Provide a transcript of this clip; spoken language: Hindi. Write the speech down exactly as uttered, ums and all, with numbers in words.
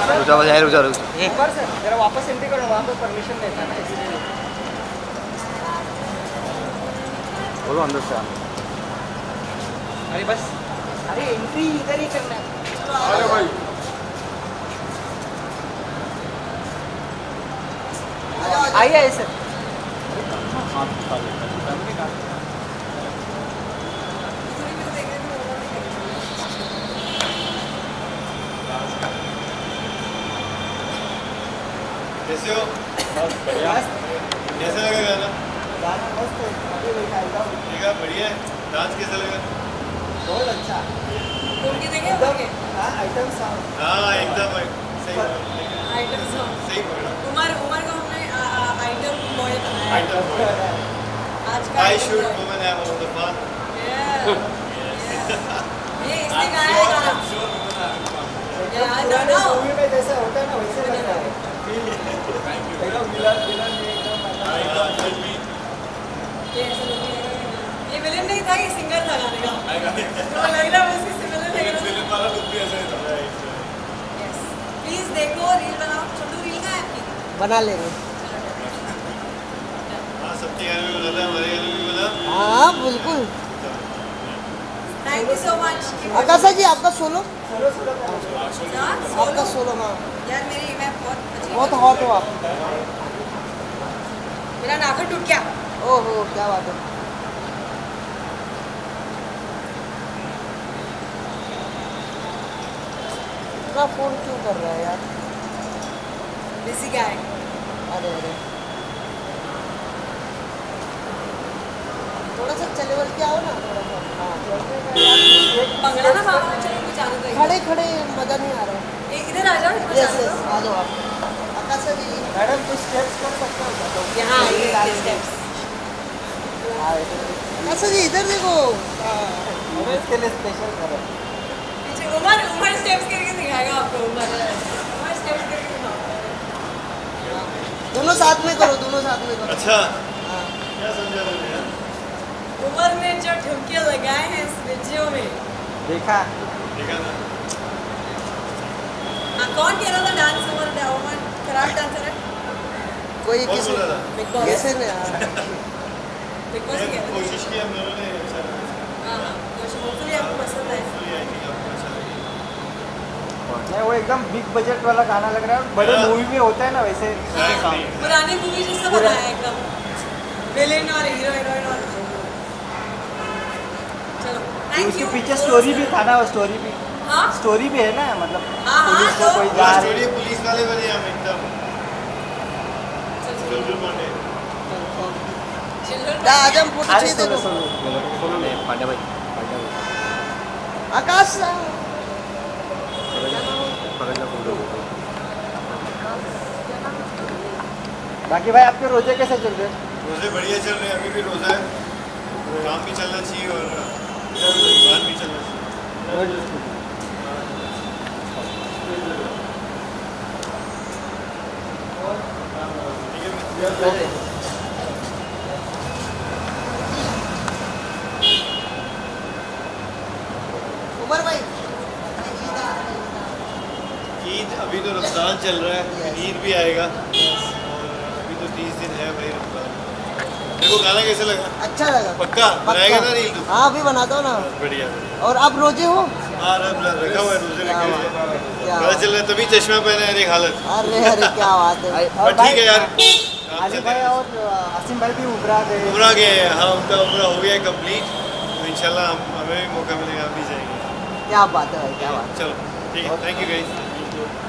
रुचा बजाय रुचा रुचा ऊपर से जरा वापस एंट्री करो, वहाँ पे परमिशन देता है ना इसलिए। बोलो अंदर से आना। अरे बस, अरे एंट्री इधर ही करना है। अरे भाई आइए आइए सर। कैसे हो? कैसा लगा गाना? गाना मस्त है, अभी वही आएगा। ठीक है, बढ़िया है। डांस कैसा लगा? बहुत अच्छा। उनकी देखे हाँ आइटम सॉन्ग। हाँ एकदम सही आइटम सॉन्ग सही पकड़ा। उमर उमर को हमने आइटम बॉय बनाया। Item boy. आज का I shoot woman am on the fun. ये इसने गाया है गाना। Yeah, I don't know. Movie में जैसा होता है ना वैसे लगता है। एकदम विलन विलन में एकदम ये ऐसा लग रहा है। ये विलन नहीं था, ये सिंगर था गाने का। तो लग रहा है उसकी से विलन है। विलन वाला लुक भी ऐसा ही था। Yes. Please देखो, रील बनाओ। छोटू रील कहाँ है आपकी? बना लेंगे। हाँ सबके गाने में बोला था, हमारे गाने में बोला। हाँ बिल्कुल। Thank you so much. आकाशा जी आपका सोलो? सोलो सोलो हाँ, आपका सोलो हाँ। यार मेरी मैं बहुत अच्छी बहुत हॉट हो आप। मेरा नाखून टूट गया। ओहो क्या बात है। इतना फोन क्यों कर रहा है यार? Busy guy. अरे अरे थोड़ा सा चले बल के आओ ना, थोड़ा सा। हाँ पंगड़ा ना बाबा चलो कुछ आने दो। खड़े खड़े मजा नहीं आ रहा है। ए- इधर आ जाओ, इधर यस आ यस जाओ। आ जाओ आप। आकाशा जी मैडम कुछ स्टेप्स कर सकते हो? यहाँ ये स्टेप्स। आकाशा जी इधर देखो। हमें इसके लिए स्पेशल करो। पीछे उमर उमर स्टेप्स करके दिखाएगा आपको। उमर उमर स्टेप्स करके दिखाओ। दोनों साथ में करो, दोनों साथ में करो। अच्छा हाँ क्या समझा तुमने यार? उमर ने जो ठुमके लगाए हैं इस वीडियो में। देखा देखा ना? हाँ कौन कह रहा था dance? Umar Umar karate dancer है। कोई कौन किसी बोला था? Bigg Boss. कैसे ने बिग बॉस ही कह रहा था। कोशिश की हम दोनों ने। अच्छा हाँ हाँ कोशिश होपफुली आपको पसंद आए। Hopefully, I think आपको अच्छा लगेगा। नहीं वो एकदम बिग बजट वाला गाना लग रहा है। बड़े हाँ। मूवी में होता है ना वैसे। Exactly. पुरानी मूवी जैसा बनाया है एकदम। विलेन और हीरो हीरोइन और चलो थैंक उसके यू। पीछे स्टोरी भी था ना, वो स्टोरी भी हाँ स्टोरी भी है ना, मतलब हाँ, पुलिस को तो- कोई पूरा जा रही स्टोरी पुलिस वाले बने हम एकदम। चुलबुल पांडे। चिल्ड्रन आज हम फोटो अरे चाहिए सोलो देखो। सोलो बोलो नहीं पांडे भाई पांडे भाई आकाश पकड़ लो फोटो। बाकी भाई आपके रोजे कैसे चल रहे हैं? रोजे बढ़िया चल रहे हैं, अभी भी रोजा है। काम भी चलना चाहिए और बात भी चलना चाहिए। ठीक है उमर भाई ईद अभी तो रमज़ान चल रहा है, ईद भी आएगा और अभी तो तीस दिन है भाई रमज़ान। देखो गाना कैसे लगा? अच्छा लगा। पक्का बनाएगा ना रील तू? हाँ अभी बनाता हूँ ना। बढ़िया। और आप रोजे हो? हाँ रब रखा हुआ है रोजे रखे हुए हैं। क्या पता चल रहा है तभी चश्मा पहना है देख हालत। अरे अरे क्या बात है। पर ठीक है यार। आसिफ भाई और आसिम भाई भी उभरा गए। उमरा गए हैं, हाँ उनका उमरा हो गया है कंप्लीट। तो इंशाल्लाह हम हमें भी मौका मिलेगा, हम भी जाएंगे। क्या बात है भाई, क्या बात है। चलो ठीक है, थैंक यू गाइस।